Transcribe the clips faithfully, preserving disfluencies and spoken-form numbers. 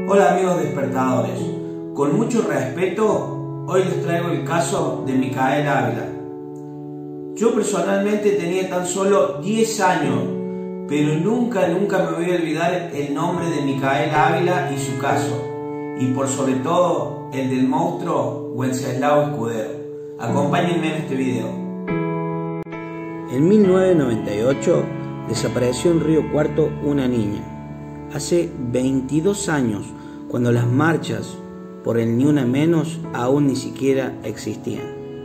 Hola amigos despertadores, con mucho respeto hoy les traigo el caso de Micaela Ávila. Yo personalmente tenía tan solo diez años, pero nunca, nunca me voy a olvidar el nombre de Micaela Ávila y su caso, y por sobre todo el del monstruo Wenceslao Escudero. Acompáñenme en este video. En mil novecientos noventa y ocho desapareció en Río Cuarto una niña. Hace veintidós años, cuando las marchas por el Ni Una Menos aún ni siquiera existían.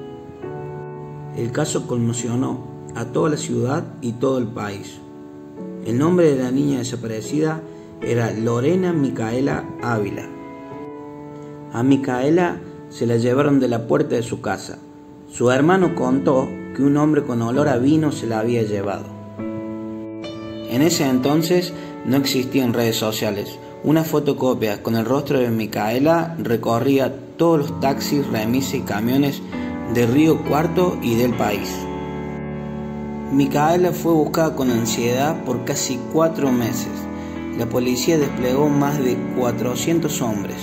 El caso conmocionó a toda la ciudad y todo el país. El nombre de la niña desaparecida era Lorena Micaela Ávila. A Micaela se la llevaron de la puerta de su casa. Su hermano contó que un hombre con olor a vino se la había llevado. En ese entonces no existían redes sociales. Una fotocopia con el rostro de Micaela recorría todos los taxis, remisas y camiones de Río Cuarto y del país. Micaela fue buscada con ansiedad por casi cuatro meses. La policía desplegó más de cuatrocientos hombres.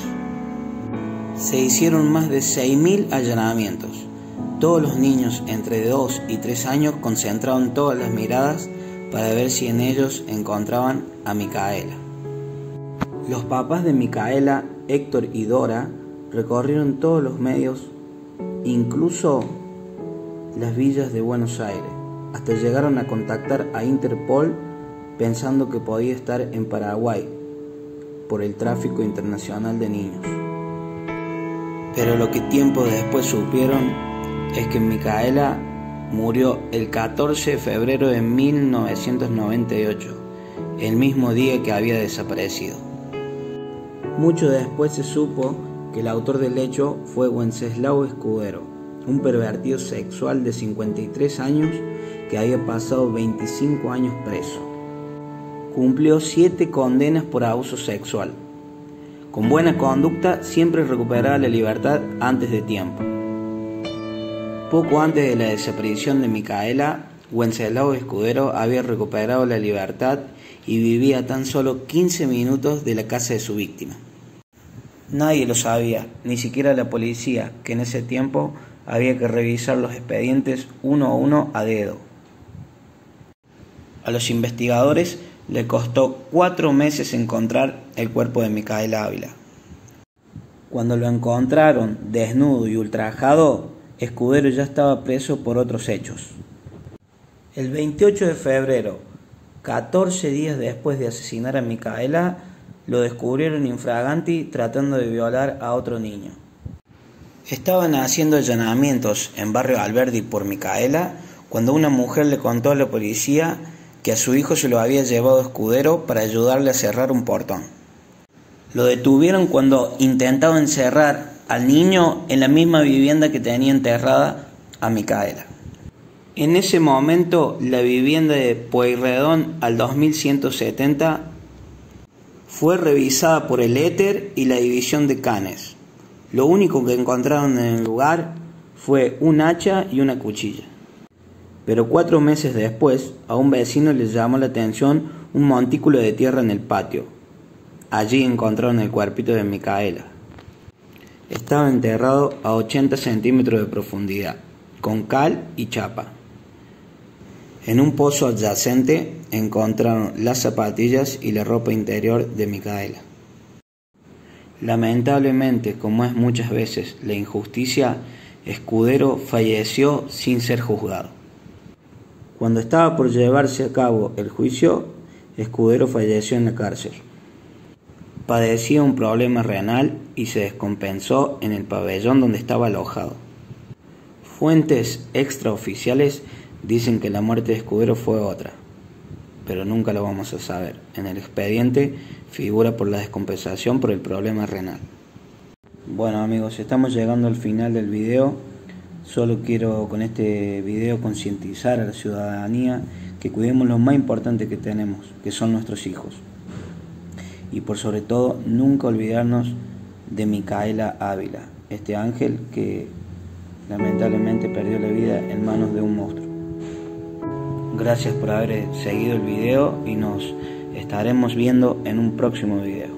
Se hicieron más de seis mil allanamientos. Todos los niños entre dos y tres años concentraron todas las miradas para ver si en ellos encontraban a Micaela. Los papás de Micaela, Héctor y Dora, recorrieron todos los medios, incluso las villas de Buenos Aires, hasta llegaron a contactar a Interpol pensando que podía estar en Paraguay por el tráfico internacional de niños. Pero lo que tiempo después supieron es que Micaela murió el catorce de febrero de mil novecientos noventa y ocho, el mismo día que había desaparecido. Mucho después se supo que el autor del hecho fue Wenceslao Escudero, un pervertido sexual de cincuenta y tres años que había pasado veinticinco años preso. Cumplió siete condenas por abuso sexual. Con buena conducta siempre recuperaba la libertad antes de tiempo. Poco antes de la desaparición de Micaela, Wenceslao Escudero había recuperado la libertad y vivía a tan solo quince minutos de la casa de su víctima. Nadie lo sabía, ni siquiera la policía, que en ese tiempo había que revisar los expedientes uno a uno a dedo. A los investigadores le costó cuatro meses encontrar el cuerpo de Micaela Ávila. Cuando lo encontraron desnudo y ultrajado, Escudero ya estaba preso por otros hechos. El veintiocho de febrero, catorce días después de asesinar a Micaela, lo descubrieron infraganti tratando de violar a otro niño. Estaban haciendo allanamientos en Barrio Alberdi por Micaela cuando una mujer le contó a la policía que a su hijo se lo había llevado Escudero para ayudarle a cerrar un portón. Lo detuvieron cuando intentaba encerrar al niño en la misma vivienda que tenía enterrada a Micaela. En ese momento, la vivienda de Pueyrredón al dos mil ciento setenta fue revisada por el Éter y la división de Canes. Lo único que encontraron en el lugar fue un hacha y una cuchilla. Pero cuatro meses después, a un vecino le llamó la atención un montículo de tierra en el patio. Allí encontraron el cuerpito de Micaela. Estaba enterrado a ochenta centímetros de profundidad, con cal y chapa. En un pozo adyacente encontraron las zapatillas y la ropa interior de Micaela. Lamentablemente, como es muchas veces la injusticia, Escudero falleció sin ser juzgado. Cuando estaba por llevarse a cabo el juicio, Escudero falleció en la cárcel. Padecía un problema renal y se descompensó en el pabellón donde estaba alojado. Fuentes extraoficiales dicen que la muerte de Escudero fue otra, pero nunca lo vamos a saber. En el expediente figura por la descompensación por el problema renal. Bueno amigos, estamos llegando al final del video. Solo quiero con este video concientizar a la ciudadanía que cuidemos lo más importante que tenemos, que son nuestros hijos. Y por sobre todo, nunca olvidarnos de Micaela Ávila, este ángel que lamentablemente perdió la vida en manos de un monstruo. Gracias por haber seguido el video y nos estaremos viendo en un próximo video.